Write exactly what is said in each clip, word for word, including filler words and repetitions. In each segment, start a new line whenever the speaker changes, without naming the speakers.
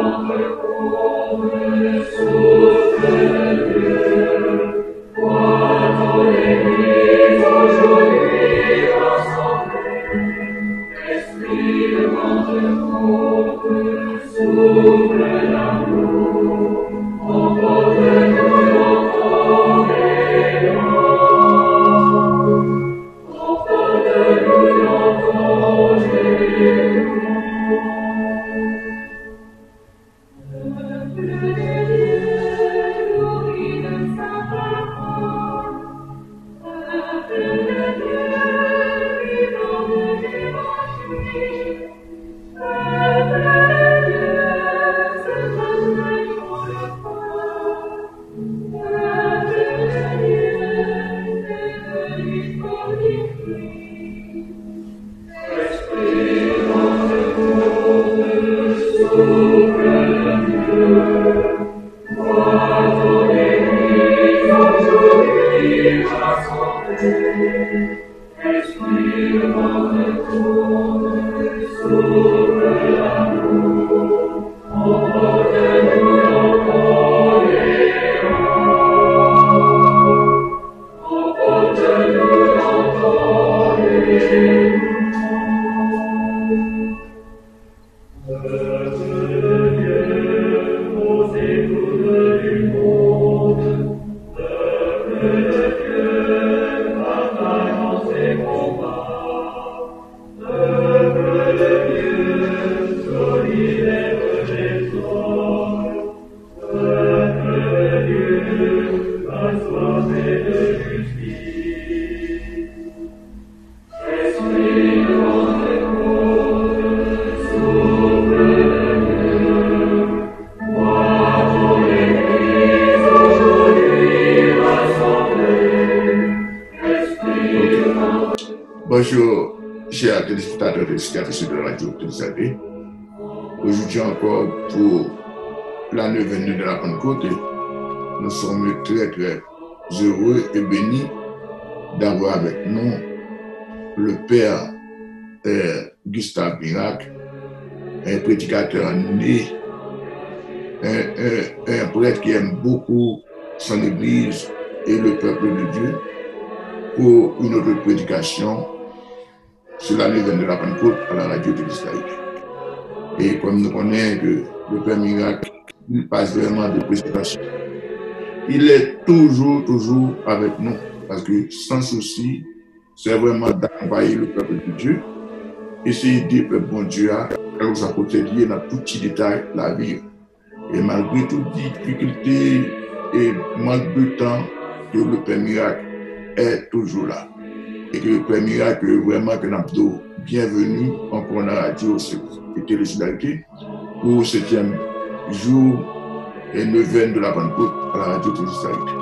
Bonjour, chers téléspectateurs et téléspectatrices de la radio Télésalvé. Aujourd'hui encore, pour la neuvaine de la Pentecôte, nous sommes très très heureux et bénis d'avoir avec nous le Père euh, Gustave Miracle, un prédicateur né, un, un, un prêtre qui aime beaucoup son Église et le peuple de Dieu, pour une autre prédication sur la neuvaine de la Pentecôte à la radio Télésalvé. Et comme nous connaissons que le Père Miracle, il passe vraiment de prédication. Il est toujours, toujours avec nous, parce que sans souci, c'est vraiment d'accompagner le peuple de Dieu, essayer d'aider le bon Dieu à sa côté lié dans tout petit détail de la vie. Et malgré toutes les difficultés et manque de temps, que le Père Miracle est toujours là. Et que le Père Miracle, vraiment, que nous bienvenue encore dans la radio et Télésalvé pour le septième jour et neuvaine de la Pentecôte à la radio Télésalvé.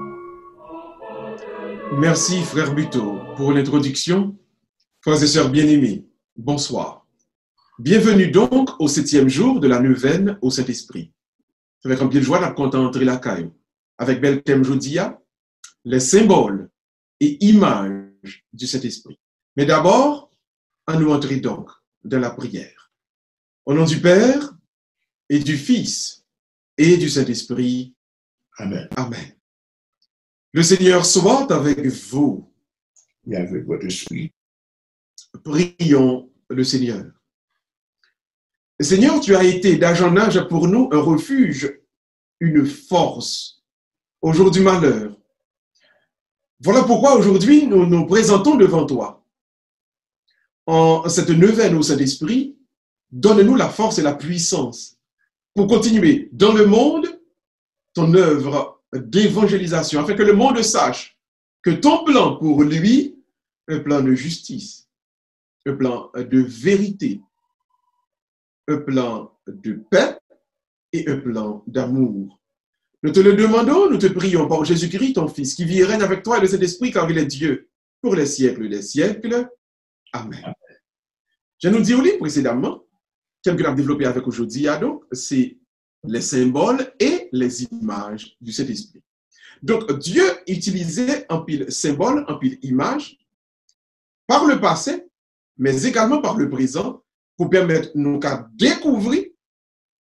Merci, frère Buteau, pour l'introduction. Frères et sœurs bien-aimés, bonsoir. Bienvenue donc au septième jour de la neuvaine au Saint-Esprit. C'est avec un pied de joie qu'on entrer la caille. Avec bel thème jodia, les symboles et images du Saint-Esprit. Mais d'abord, on nous entrer donc dans la prière. Au nom du Père et du Fils et du Saint-Esprit.
Amen.
Amen. Le Seigneur soit avec vous.
Et avec votre esprit.
Prions le Seigneur. Seigneur, tu as été d'âge en âge pour nous un refuge, une force au jour du malheur. Voilà pourquoi aujourd'hui nous nous présentons devant toi. En cette neuvaine au Saint-Esprit, donne-nous la force et la puissance pour continuer dans le monde ton œuvre d'évangélisation, afin que le monde sache que ton plan pour lui, un plan de justice, un plan de vérité, un plan de paix et un plan d'amour. Nous te le demandons, nous te prions par Jésus-Christ, ton Fils, qui vit et règne avec toi et le Saint-Esprit, car il est Dieu, pour les siècles des siècles. Amen. Amen. Je nous dis au livre précédemment, thème que nous avons développé avec aujourd'hui, donc, c'est les symboles et les images du Saint-Esprit. Donc, Dieu utilisait un pile symbole, un pile image, par le passé, mais également par le présent, pour permettre nous de découvrir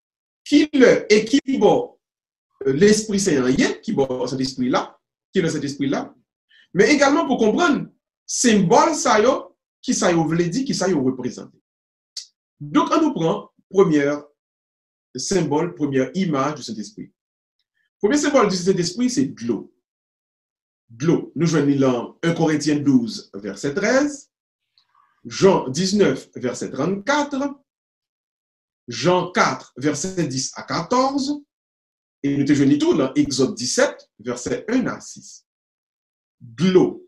qui le et qui bon l'Esprit Saint rien, qui bon cet esprit-là, qui est cet esprit-là, mais également pour comprendre symbole ça yo, qui ça yo veut dire, qui ça yo représente. Donc on nous prend première symbole, première image du Saint-Esprit. Premier symbole du Saint-Esprit, c'est de l'eau. De l'eau. Nous joignons dans un Corinthiens douze, verset treize, Jean dix-neuf, verset trente-quatre, Jean quatre, verset dix à quatorze, et nous te joignons tout dans Exode dix-sept, verset un à six. De l'eau.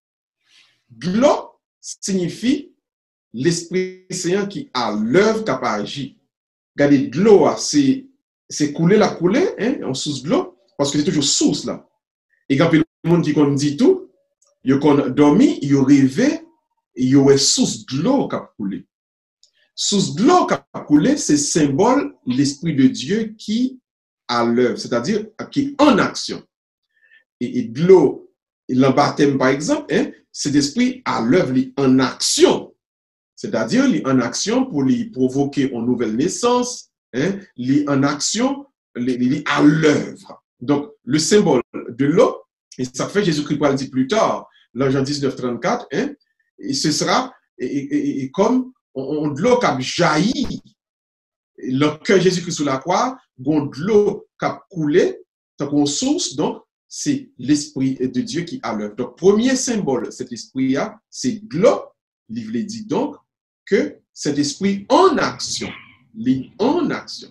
De l'eau signifie l'Esprit Saint qui a l'œuvre, qui a agi. Regardez, de l'eau, c'est couler la couler, hein, en source de l'eau, parce que c'est toujours source là. Et quand le monde qui dit tout, il a dormi, il a rêvé, il y a source de l'eau qui a coulé. Source de l'eau qui a coulé, c'est symbole l'Esprit de Dieu qui a l'œuvre, c'est-à-dire qui est en action. Et, et de l'eau, le baptême par exemple, hein, c'est l'Esprit à l'œuvre, en action. C'est-à-dire, il est en action pour lui provoquer une nouvelle naissance, hein, il est en action, il est à l'œuvre. Donc, le symbole de l'eau, et ça fait Jésus-Christ va le dire plus tard, dans Jean dix-neuf, trente-quatre, hein, et ce sera et, et, et comme on, de l'eau qui a jailli, le cœur Jésus-Christ sur la croix, de l'eau qui a coulé, donc on source, donc c'est l'Esprit de Dieu qui a l'œuvre. Donc, premier symbole, cet esprit-là, c'est de l'eau. Il dit donc que cet esprit en action, l'est en action.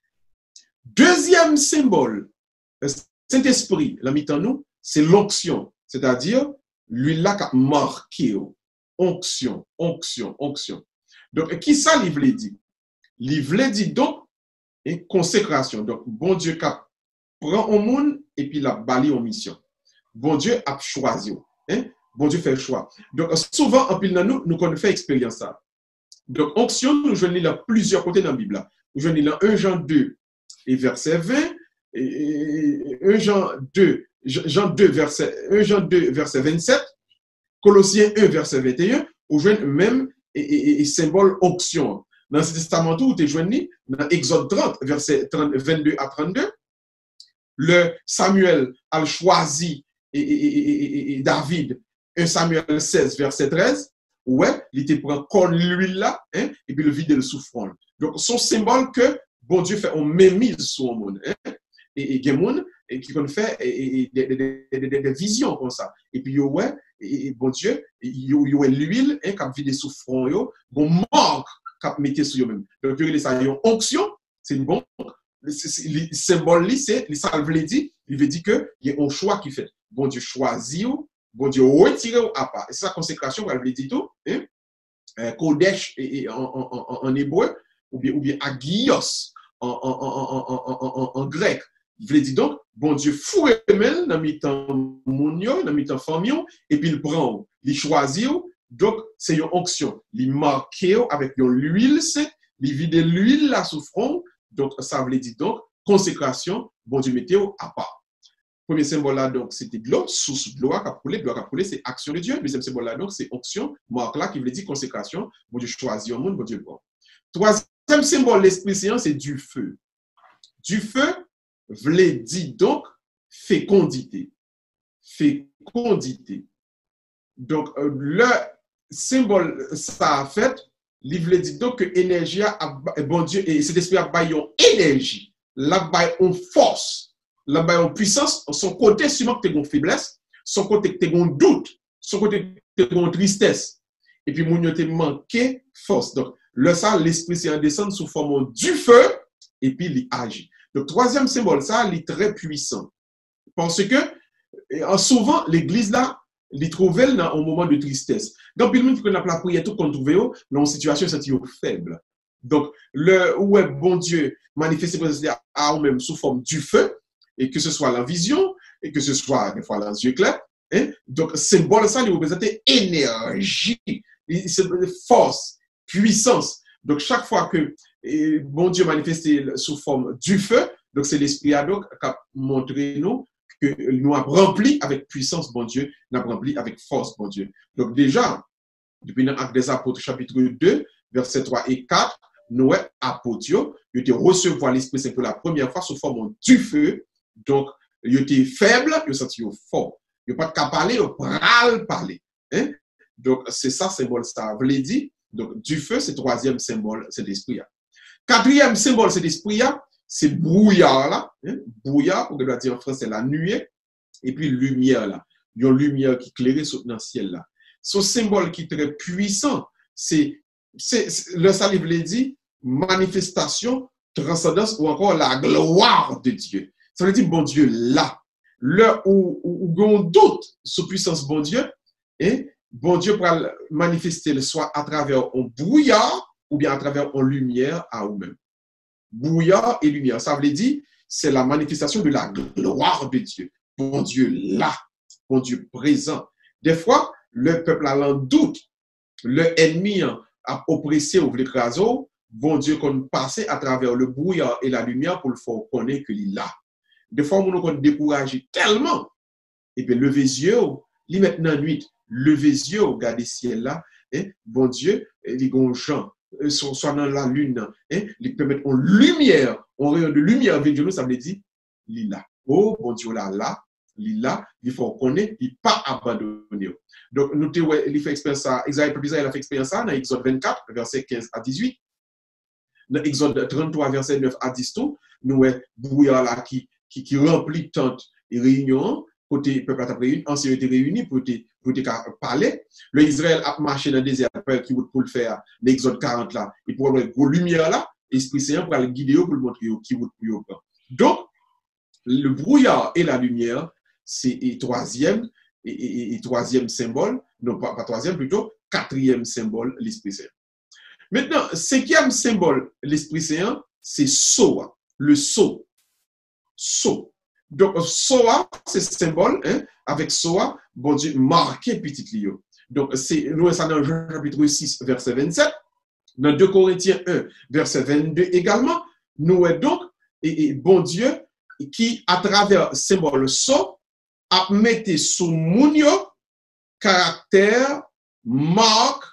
Deuxième symbole, cet esprit, la mit en nous, c'est l'onction, c'est-à-dire lui-là qui a marqué, onction, onction, onction. Donc, qui ça, l'ivre dit? L'ivre dit donc, et consécration. Donc, bon Dieu qui prend au monde et puis la bali en mission. Bon Dieu a choisi. Hein? Bon Dieu fait le choix. Donc, souvent, en pile, nous, nous connaissons fait expérience ça. Donc, onction, nous jouons dans plusieurs côtés dans la Bible. Nous jouons dans un Jean deux et verset vingt, et un Jean deux, Jean deux, verset, un Jean deux, verset vingt-sept, Colossiens un, verset vingt et un, nous jouons même et, et, et symbole onction. Dans ce testament, où tu es joigné, dans Exode trente, verset vingt-deux à trente-deux, le Samuel a choisi et, et, et, et David, un Samuel seize, verset treize, ouais, il était prend comme l'huile là, hein, et puis le vide le souffrant. Donc, son symbole que bon Dieu fait, on mémise sur le monde, hein, et il y a des gens qui ont fait des, des, des, des, des visions comme ça. Et puis, ouais, et, et bon Dieu, il y a l'huile, hein, qui a vide souffrant, bon manque, qui a mis sur eux-mêmes. Donc, il y a ça, il y a une onction, c'est une bonne. Le symbole, c'est, le salve veut dire, il veut dire qu'il y a un choix qui fait. Bon Dieu choisit, bon Dieu retire à part. Et c'est sa consécration, elle veut dire tout. Hein? Euh, Kodesh en, en, en, en hébreu, ou bien, ou bien agios en, en, en, en, en, en grec. Il veut dire donc, bon Dieu fouille même dans mi-temps mounio, dans mi-temps famille, et puis il prend, il choisit, donc c'est une onction. Il marque avec l'huile, il vide l'huile là sous front. Donc, ça veut dire donc, consécration, bon Dieu météo à part. Premier symbole là, donc, c'était de l'eau, source de l'eau qui a coulé, de l'eau qui a coulé, c'est action de Dieu. Deuxième symbole là, donc, c'est onction, marque là, qui veut dire consécration, bon Dieu choisit un monde, bon Dieu prend. Troisième symbole, l'Esprit Saint, c'est du feu. Du feu, veut dire donc, fécondité. Fécondité. Donc, le symbole, ça a fait, il veut dire donc que l'énergie, bon Dieu, et cet esprit a baillé en énergie, la baillé en force, la baillé en puissance, son côté, sûrement que tu as une faiblesse, son côté que tu as un doute, son côté que tu as une tristesse, et puis mon te manqué force. Donc, le ça, l'esprit s'est descend sous forme du feu, et puis il agit. Le troisième symbole, ça, il est très puissant. Parce que, souvent, l'église là, les trouver dans un moment de tristesse. Donc, il faut qu'on a la prière tout qu'on trouve dans une situation faible. Donc, le ouais, bon Dieu manifeste à nous-mêmes sous forme du feu, et que ce soit la vision, et que ce soit des fois dans les yeux clairs. Hein? Donc, symbole ça, il représente énergie, force, puissance. Donc, chaque fois que et, bon Dieu manifeste sous forme du feu, donc c'est l'esprit à donc qui a montré nous que nous avons rempli avec puissance, bon Dieu, nous avons rempli avec force, bon Dieu. Donc déjà, depuis l'Acte des Apôtres, chapitre deux, versets trois et quatre, nous, apôtres, ils étaient recevoir l'Esprit Saint pour la première fois sous forme du feu. Donc, ils étaient faibles, ils senti fort. Ils n'ont pas de qu'à parler, ils pral parler. Hein? Donc, c'est ça, symbole, ça veut dire. Donc, du feu, c'est le troisième symbole, c'est l'esprit. Quatrième symbole, c'est l'esprit, c'est brouillard, là. Hein? Brouillard, on doit dire en français, la nuée. Et puis, lumière, là. Il y a une lumière qui éclaire dans le ciel, là. Ce symbole qui est très puissant, c'est, c'est, c'est le ça veut dire manifestation, transcendance ou encore la gloire de Dieu. Ça veut dire, bon Dieu, là, là où, où, où on doute sur puissance, bon Dieu, et bon Dieu pour manifester le soit à travers un brouillard ou bien à travers une lumière à vous-même. Brouillard et lumière, ça veut dire, c'est la manifestation de la gloire de Dieu. Bon Dieu, là, bon Dieu, présent. Des fois, le peuple a un doute, le ennemi a oppressé ou l'écraser, bon Dieu, qu'on passe à travers le brouillard et la lumière pour le faire connaître qu'il est là. Des fois, on est découragé tellement. Et bien, levez les yeux, li maintenant nuit, levez les yeux, regardez le ciel là, hein, bon Dieu, les gens, soit dans la lune, hein, ils peuvent mettre en lumière, en rayon de lumière avec Dieu, ça veut dire, il est là. Oh, bon Dieu, là, là, il est là, il faut connaître, il n'est pas abandonné. Donc, nous, il fait expérience ça, Isaïe a fait expérience ça dans Exode vingt-quatre, verset quinze à dix-huit. Dans Exode trente-trois, verset neuf à dix, nous, brouillard là qui, qui, qui remplit tente et réunion, côté peuple a réuni, anciens été réunis pour te, pour te parler. Le Israël a marché dans le désert qui pour le faire, l'Exode quarante là, et pour avoir une lumière là, l'Esprit Saint pour le guider pour le montrer qui vous pour Donc, le brouillard et la lumière, c'est le troisième, et, et, et troisième symbole, non pas, pas troisième plutôt, quatrième symbole, l'Esprit Saint. Maintenant, cinquième symbole, l'Esprit Saint, c'est Soa, le sceau. Sceau. Donc, Soa, c'est symbole, hein, avec Soa, bon Dieu, marqué petit Lio. Donc, c'est, nous, ça dans Jean chapitre six, verset vingt-sept, dans deux Corinthiens un, verset vingt-deux également, nous, donc, et, et bon Dieu, qui, à travers symbole Soa, a mis sous mounio caractère, marque,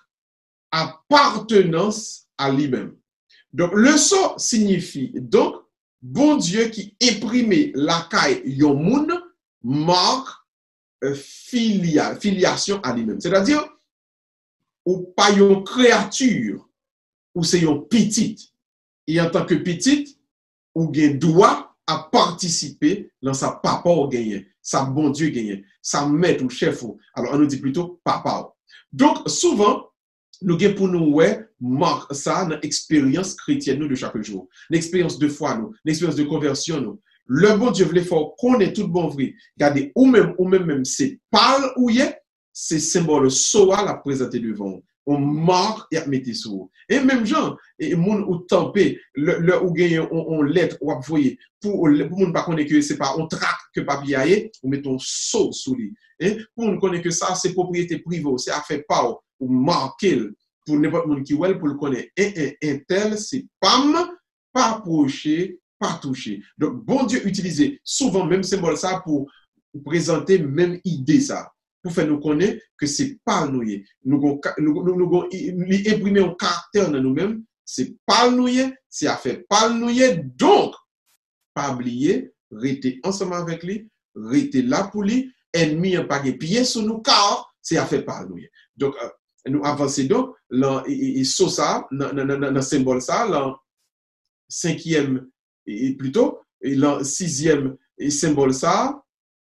appartenance à lui-même. Donc, le Soa signifie, donc, bon Dieu qui imprimait la caille yon moun marque euh, filia, filiation à lui-même. C'est-à-dire, ou pas yon créature, ou c'est yon petite. Et en tant que petite, ou gen droit à participer dans sa papa ou gagné, sa bon Dieu gagné, sa maître ou chef ou. Alors, on nous dit plutôt papa. Donc, souvent, nous avons pour nous, ouais, marque ça dans l'expérience chrétienne nous de chaque jour. L'expérience de foi, nous, l'expérience de conversion, nous. Le bon Dieu voulait faire qu'on est tout bon vrai. Regardez, ou même, ou même, même, c'est parle ou y est, c'est symbole soa la présenter devant. On marque et mettez sur. Et même gens, et moun ou tempé, le, le ou gagne on lettre ou voyez pour pour moun pas connaître que c'est pas on traque que papier aille, ou mettons sceau sous lui. Et pour nous connaître que ça c'est propriété privée, c'est affaire pas ou marquer pour n'importe monde qui well pour le connaître. Et un tel c'est pam, pas approcher, pas toucher. Donc bon Dieu utilisait souvent même symbole ça pour présenter même idée ça. Pour faire nous connaître que c'est pas nous. Nous nous nous nous imprimer un caractère dans nous-mêmes, c'est pas nous, c'est à faire pas nous. Donc, pas oublier, rester ensemble avec lui, rester là pour lui, ennemi en pas pied sur nous car c'est à faire pas nous. Donc, euh, nous avançons donc, là, et, et, sur ça, dans le symbole ça, là, cinquième, et plutôt, et là, sixième et symbole ça,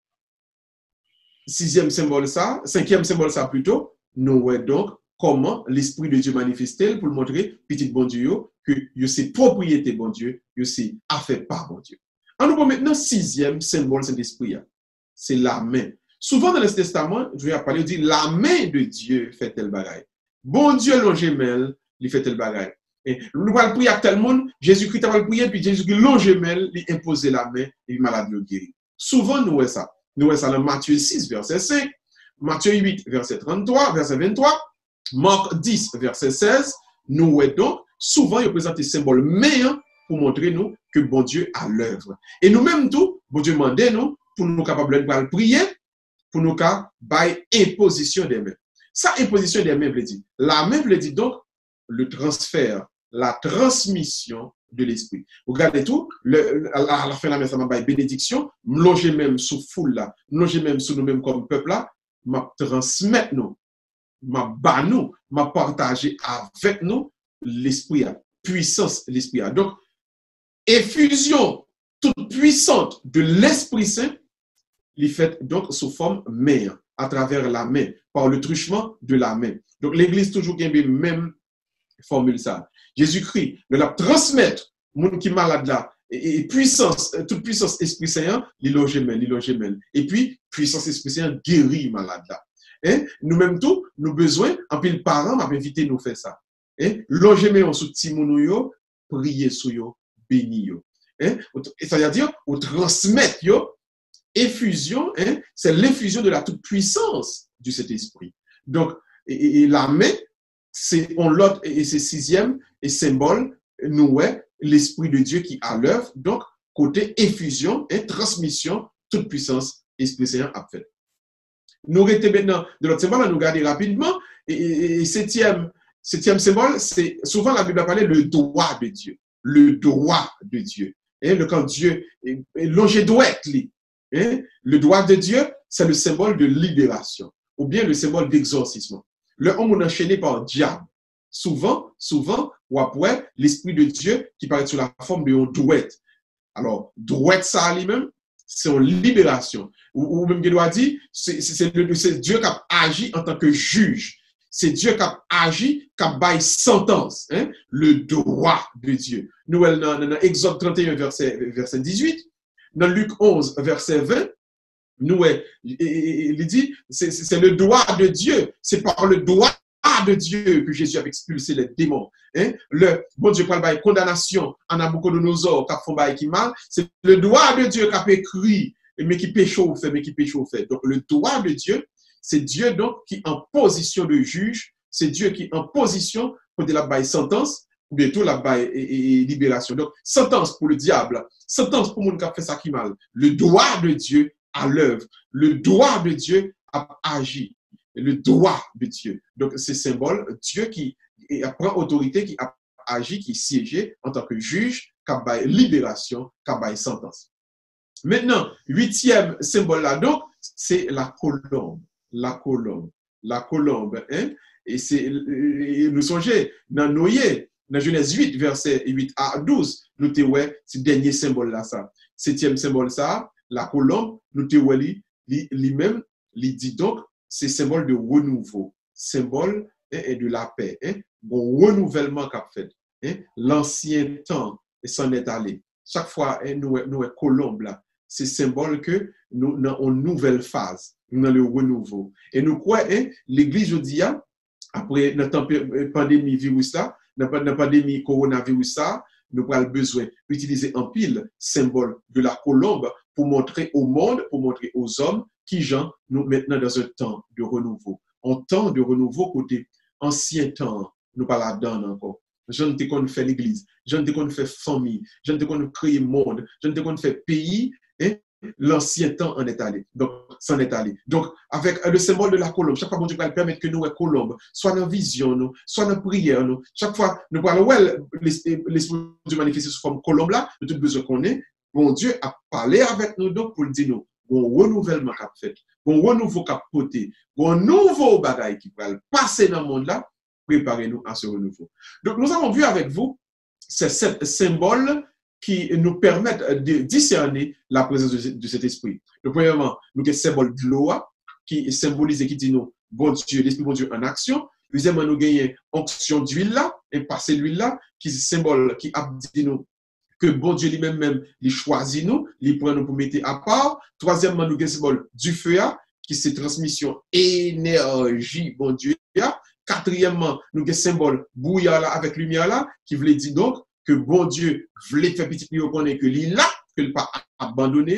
sixième symbole ça, cinquième symbole ça plutôt, nous voyons donc comment l'Esprit de Dieu manifesté pour montrer, petit bon Dieu, que c'est propriété bon Dieu, c'est affaire par bon Dieu. En nous maintenant, sixième symbole, c'est l'Esprit. C'est la main. Souvent dans le Testament, je vais parler, dit la main de Dieu fait tel bagaille. Bon Dieu, l'ongémel, il fait tel bagaille. Et nous allons prier à tel monde, Jésus-Christ va prier, puis Jésus-Christ, l'ongémel, il impose la main, et malade le guérit. Souvent, nous voyons ça. Nous voyons ça dans Matthieu six, verset cinq, Matthieu huit, verset trente-trois, verset vingt-trois, Marc dix, verset seize. Nous voyons donc, souvent, il présente des symboles meilleurs pour montrer nous que bon Dieu a l'œuvre. Et nous-mêmes, tout, bon Dieu demande nous pour nous capables de prier, pour nous capables imposition des mains. Ça, imposition des mains veut dire, la main veut dire donc le transfert, la transmission de l'esprit. Regardez tout, le, à la fin de la messe, ça m'a dit bénédiction, m'longer même sous foule là, m'longer même sous nous-mêmes comme peuple là, m'a transmettre nous, m'a bas nous, m'a partagé avec nous l'esprit, la puissance de l'esprit. Donc, effusion toute puissante de l'Esprit Saint, il fait donc sous forme main, à travers la main, par le truchement de la main. Donc, l'Église toujours qui a la même formule ça. Jésus-Christ de la transmettre, monde qui est malade là, et, et puissance, toute puissance Esprit Saint, il loge même, il loge même. Et puis, puissance Esprit Saint guérit malade là. Hein? Nous-mêmes tout, nous besoin, en pile parents m'a invité nous faire ça. Hein? Loger même sous timounou yo, prier sous yo, béni yo. Hein? Et ça veut dire, ou transmettre yo, effusion, hein? C'est l'effusion de la toute puissance du Saint-Esprit. Donc, et, et la main, c'est on l'autre et c'est sixième et symbole nous ouais l'esprit de Dieu qui à l'œuvre, donc côté effusion et transmission toute puissance Esprit Saint a fait. Nous restons maintenant de l'autre symbole, nous regarder rapidement et, et, et septième septième symbole, c'est souvent la Bible a parlé le droit de Dieu, le droit de Dieu. Et le quand Dieu est longé doit être lui. Hein? Le droit de Dieu, c'est le symbole de libération ou bien le symbole d'exorcisme. Le homme est enchaîné par le diable. Souvent, souvent, ou après, l'Esprit de Dieu qui paraît sous la forme de douette. Alors, douette, ça lui-même, c'est une libération. Ou, ou même, il doit dire, c'est Dieu qui a agi en tant que juge. C'est Dieu qui a agi, qui a baillé sentence. Hein? Le droit de Dieu. Nous, dans, dans Exode trente et un, verset, verset dix-huit, dans Luc onze, verset vingt, nous, il dit, c'est le droit de Dieu, c'est par le droit de Dieu que Jésus a expulsé les démons. Hein? Le bon Dieu parle de condamnation en Nabucodonosor, qui a fait qui mal, c'est le droit de Dieu qui a écrit, mais qui péché au fait, mais qui péché au fait. Donc le droit de Dieu, c'est Dieu donc qui est en position de juge, c'est Dieu qui est en position pour de la baille sentence, ou bientôt la baille et, et libération. Donc sentence pour le diable, sentence pour le monde qui a fait ça qui mal. Le droit de Dieu à l'œuvre. Le droit de Dieu a agi. Le droit de Dieu. Donc, c'est symbole, Dieu qui prend autorité, qui a agi, qui siégeait en tant que juge, qui a baillé libération, qui a baillé sentence. Maintenant, huitième symbole là, donc, c'est la colombe. La colombe. La colombe, hein? Et c'est, nous songez, dans Noé, dans Genèse huit, verset huit à douze, nous te ouais, c'est le dernier symbole là, ça. Septième symbole ça, la colombe, nous te ouais, lui-même, lui dit donc, c'est symbole de renouveau, symbole hein, de la paix, hein, bon renouvellement qu'a fait. Hein, l'ancien temps s'en est allé. Chaque fois, hein, nous, nous colombe là, c'est symbole que nous dans une nouvelle phase, dans le renouveau. Et nous croyons, hein, l'Église aujourd'hui, après notre pandémie virus là, notre pandémie coronavirus là, nous avons besoin d'utiliser en pile symbole de la colombe pour montrer au monde, pour montrer aux hommes qui gens nous maintenant dans un temps de renouveau. Un temps de renouveau côté ancien temps, nous pas là-dedans encore. Je ne sais qu'on fait l'église, je ne sais qu'on fait famille, je ne sais qu'on crée monde, je ne sais qu'on fait pays, et l'ancien temps en est allé. Donc, s'en est allé. Donc, avec le symbole de la colombe, chaque fois que Dieu va permettre que nous, colombe, soit dans la vision, nous, soit dans la prière, nous, chaque fois, nous parlons, ouais, l'esprit de manifester sous forme colombe là, de tout besoin qu'on ait, bon Dieu a parlé avec nous donc pour le dire nous, bon renouvellement qu'a fait, bon renouveau qu'a porté, bon nouveau bagaille qui va passer dans le monde là, préparez-nous à ce renouveau. Donc, nous avons vu avec vous ces sept symboles qui nous permettent de discerner la présence de cet esprit. Donc, premièrement, nous avons le symbole de l'eau qui symbolise et qui dit nous, bon Dieu, l'esprit bon Dieu en action. Deuxièmement, nous avons onction d'huile là, et passer l'huile là, qui symbole, qui a dit nous que bon Dieu lui-même, même, il choisit nous, il prend nous pour mettre à part. Troisièmement, nous avons le symbole du feu, qui c'est transmission énergie, bon Dieu. Quatrièmement, nous avons le symbole bouillard là, avec lumière là, qui voulait dire donc que bon Dieu voulait faire petit peu connaître que il là, que il pas abandonné.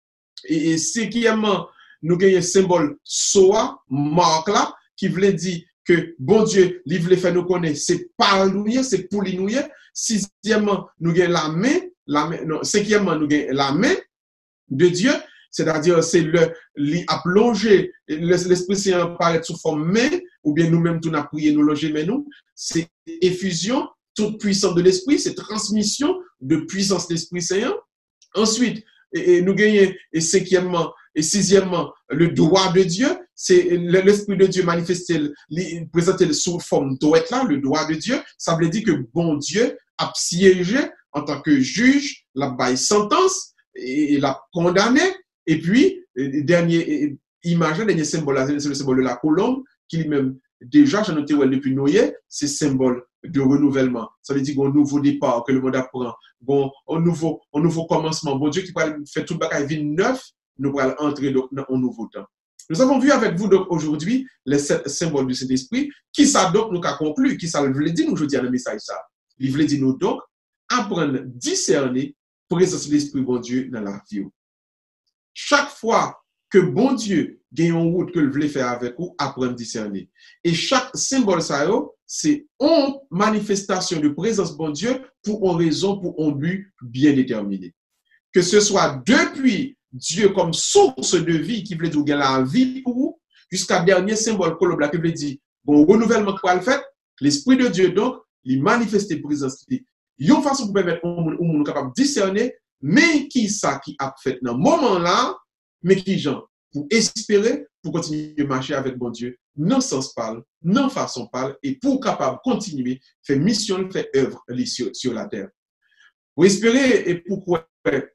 Et, et cinquièmement, nous avons le symbole soa, marque là, qui voulait dire que bon Dieu, il voulait faire nous connaître, c'est pas nous, c'est pour nous. Sixièmement, nous avons la main, la main, non, cinquièmement, nous avons la main de Dieu, c'est-à-dire c'est le, li a plongé, l'Esprit Saint apparaît sous forme main, ou bien nous-mêmes, tout n'a prié, nous loger, mais nous, c'est effusion toute puissance de l'Esprit, c'est transmission de puissance de l'Esprit Saint. Ensuite, et, et nous gagnons, et cinquièmement, et sixièmement, le droit de Dieu, c'est l'Esprit de Dieu manifesté, présenté sous forme d'être là, le droit de Dieu. Ça veut dire que bon Dieu a siégé en tant que juge, la baille sentence, et l'a condamné. Et puis, le dernier image, le dernier symbole, c'est le symbole de la colombe, qui lui-même, déjà, j'en ai noté depuis Noé, c'est symbole de renouvellement. Ça veut dire qu'un nouveau départ, que le monde apprend, bon, un nouveau, un nouveau commencement. Bon Dieu qui va faire tout le bagage vie neuf, nous allons entrer dans un nouveau temps. Nous avons vu avec vous donc aujourd'hui les sept symboles de cet esprit, qui ça donc nous a conclu, qui ça veut dire nous aujourd'hui dans le message ça. Il veut dire nous donc apprendre, discerner, présence de l'esprit bon Dieu dans la vie. Chaque fois que bon Dieu gagne une route que le voulait faire avec vous, apprendre, discerner. Et chaque symbole ça c'est une manifestation de présence bon Dieu pour une raison, pour un but bien déterminé. Que ce soit depuis Dieu comme source de vie qui veut dire qu'il y a la vie pour vous, jusqu'à dernier symbole colombe qui veut dire bon renouvellement qu'on le fait, l'esprit de Dieu donc, il manifeste présence. Il y a une façon pour permettre au monde capable de discerner, mais qui ça qui a fait dans ce moment-là, mais qui gens pour espérer, pour continuer de marcher avec bon Dieu, non sens parle, non façon parle, et pour capable continuer, faire mission, faire œuvre sur, sur la terre. Pour espérer et pourquoi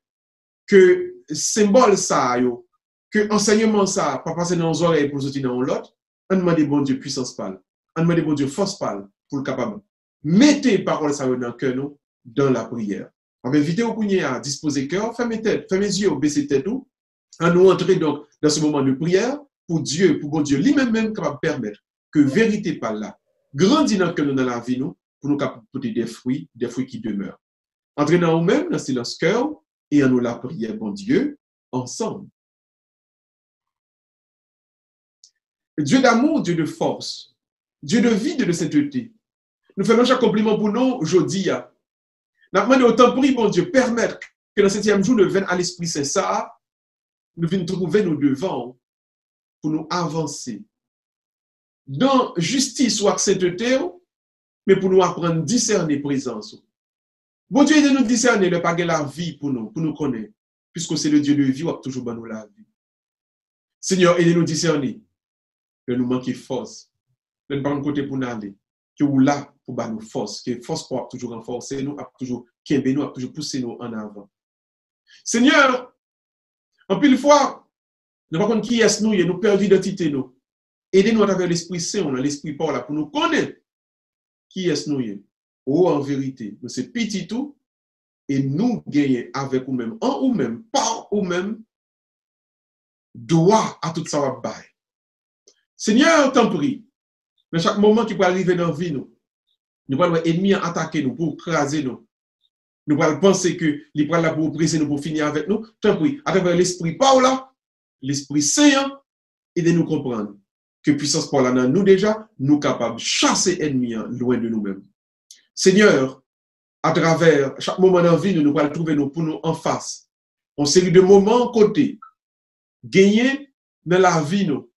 que symbole ça, yo, que enseignement ça, pas passer dans nos oreilles pour sortir dans l'autre, on demande bon Dieu puissance parle, on demande bon Dieu force parle, pour le capable. Mettez parole ça dans le cœur nous, dans la prière. On va inviter au poignet à disposer cœur, fermez tête, fermez les yeux, baissez tête tout, à nous entrer donc dans ce moment de prière pour Dieu, pour bon Dieu, lui-même même capable de permettre que vérité par là, grandit dans le cœur dans la vie nous, pour nous capable porter des fruits, des fruits qui demeurent. Entrez dans nous-mêmes, dans le silence cœur, et en nous la prière, bon Dieu, ensemble. Dieu d'amour, Dieu de force, Dieu de vie, Dieu de sainteté. Nous faisons chaque compliment pour nous aujourd'hui. Nous demandons autant prix, bon Dieu, permettre que dans le septième jour, nous venions à l'Esprit Saint ça, nous venons trouver nous devant pour nous avancer. Dans justice ou sainteté, mais pour nous apprendre à discerner présence. Bon Dieu, aide nous discerner le pas de la vie pour nous, pour nous connaître, puisque c'est le Dieu de vie, ou toujours dans nous la vie. Seigneur, aide-nous discerner que nous manquons force, de ne pas de côté pour nous aller, que nous là pour nous force, que force pour toujours renforcer nous, toujours qu'aimer nous, toujours pousser nous en avant. Seigneur, en pile fois, nous ne savons pas qui est nous, nous perdons l'identité nous. Aidez-nous à travers l'Esprit Saint, l'Esprit Paul là pour nous connaître qui est nous. Oh, en vérité, nous c'est petit tout, et nous gagnons avec nous-mêmes, en nous-mêmes, par nous-mêmes, droit à tout ça va bailler. Seigneur, t'en prie, dans chaque moment qui peut arriver dans la vie, nous, nous allons ennemis attaquer nous pour craser nous. Nous allons penser que les bras là pour presser nous pour finir avec nous. T'en prie, à travers l'Esprit Paul là, l'Esprit Saint, aidez-nous comprendre que puissance Paul là, nous déjà, nous capables de chasser ennemis loin de nous-mêmes. Seigneur, à travers chaque moment dans la vie, nous, nous allons trouver nous pour nous en face. En série de moments côté, gagner dans la vie, nous.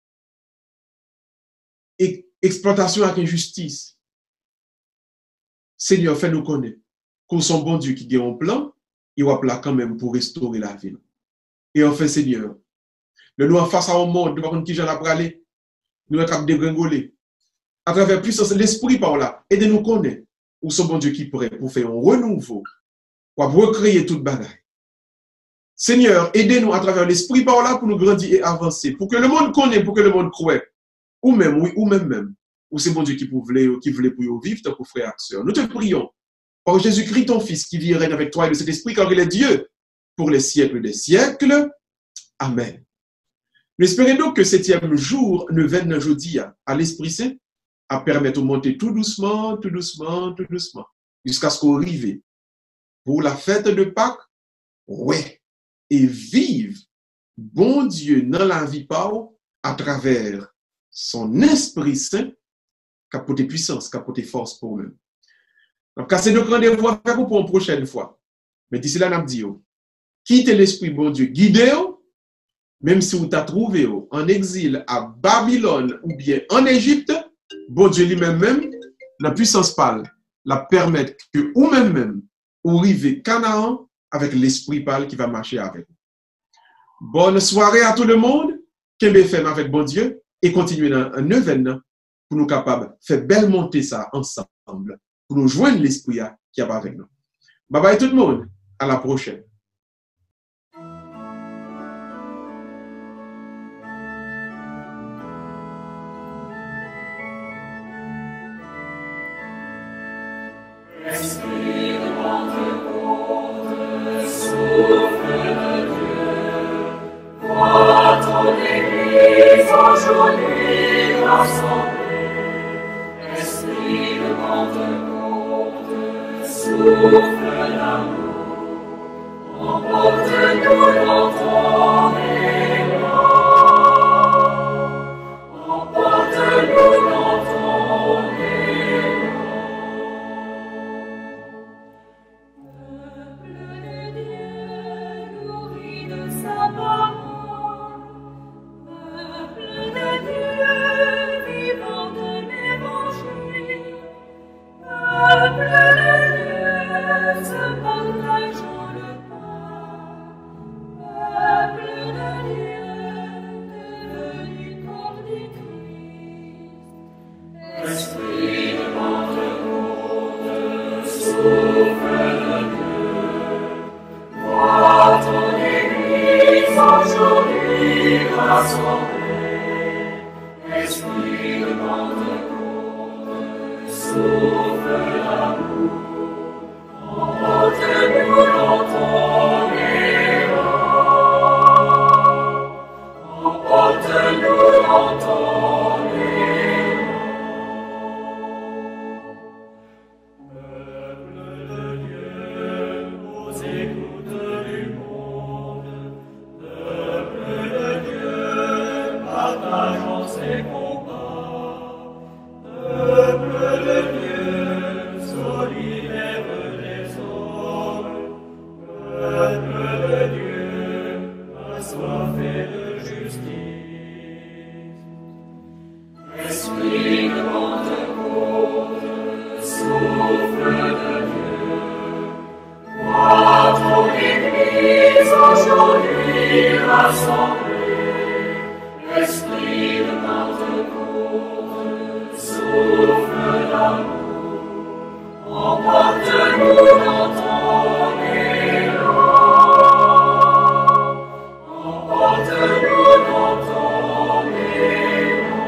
Et exploitation avec injustice. Seigneur, fais-nous connaître qu'on son bon Dieu qui gagne un plan, il va là quand même pour restaurer la vie. Et enfin, Seigneur, le nous en face à un monde, nous ne qui j'en ai parlé, nous sommes dégringoler. À travers puissance de l'esprit par là, aidez-nous connaître où son bon Dieu qui est prêt pour faire un renouveau, pour recréer toute bagaille. Seigneur, aidez-nous à travers l'esprit par là pour nous grandir et avancer, pour que le monde connaisse, pour que le monde croit, ou même, oui, ou même même, ou c'est bon Dieu qui voulait, qui voulait pour nous vivre, pour frères et sœurs. Nous te prions, par Jésus-Christ, ton Fils, qui vit et règne avec toi et de cet esprit, car il est Dieu, pour les siècles des siècles. Amen. Nous espérons donc que septième jour ne vienne jeudi à l'Esprit Saint, à permettre de monter tout doucement, tout doucement, tout doucement, jusqu'à ce qu'on arrive pour la fête de Pâques, ouais, et vive, bon Dieu, dans la vie par à travers son Esprit Saint, capoter puissance, capoter force pour eux. Donc, c'est notre rendez-vous avec vous pour une prochaine fois. Mais d'ici là, nous disons, quittez l'Esprit, bon Dieu, guidez-vous, même si vous t'avez trouvé en exil à Babylone ou bien en Égypte, bon Dieu lui-même, même, la puissance parle, la permettre que ou même même, ou arriver Canaan avec l'esprit pâle qui va marcher avec nous. Bonne soirée à tout le monde. Qu'est-ce fait avec bon Dieu et continuer dans un événement pour nous capables de faire belle montée ça ensemble, pour nous joindre l'esprit qui est avec nous. Bye bye tout le monde. À la prochaine.
Esprit de Pentecôte, souffle de Dieu, vois ton Église aujourd'hui rassemblée. Esprit de Pentecôte, souffle d'amour, emporte-nous dans ton élan, emporte-nous dans ton élan. Esprit de Pentecôte, souffle d'amour, emporte-nous dans ton élan, emporte-nous dans ton élan. Peuple de Dieu, aux écoutes du monde, peuple de Dieu, partageons ses combats, peuple de Dieu, solidaire des hommes, peuple de Dieu, assoiffé de justice. Esprit de Pentecôte, souffle de Dieu, vois ton Église aujourd'hui rassemblée. Esprit de Pentecôte, souffle d'amour, emporte-nous dans ton élan, emporte-nous dans ton élan.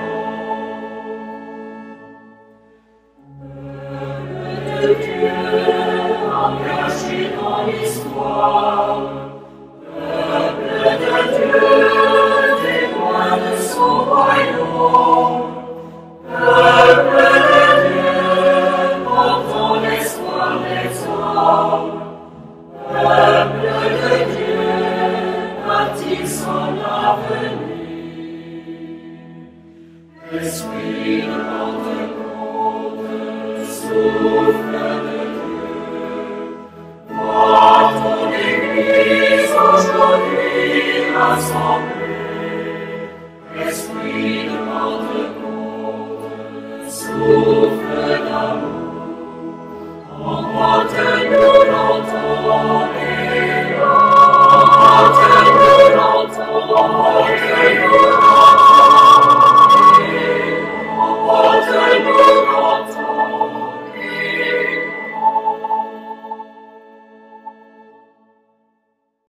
Peuple de Dieu, engagé dans l'histoire, peuple de Dieu, témoin de son royaume, peuple de Dieu, portant l'espoir des hommes, peuple de Dieu, bâtissant l'avenir. Esprit de Pentecôte, souffle de Dieu, vois ton Église aujourd'hui rassemblée. Esprit de Pentecôte, souffle d'amour, emporte-nous dans ton élan, emporte-nous dans ton élan.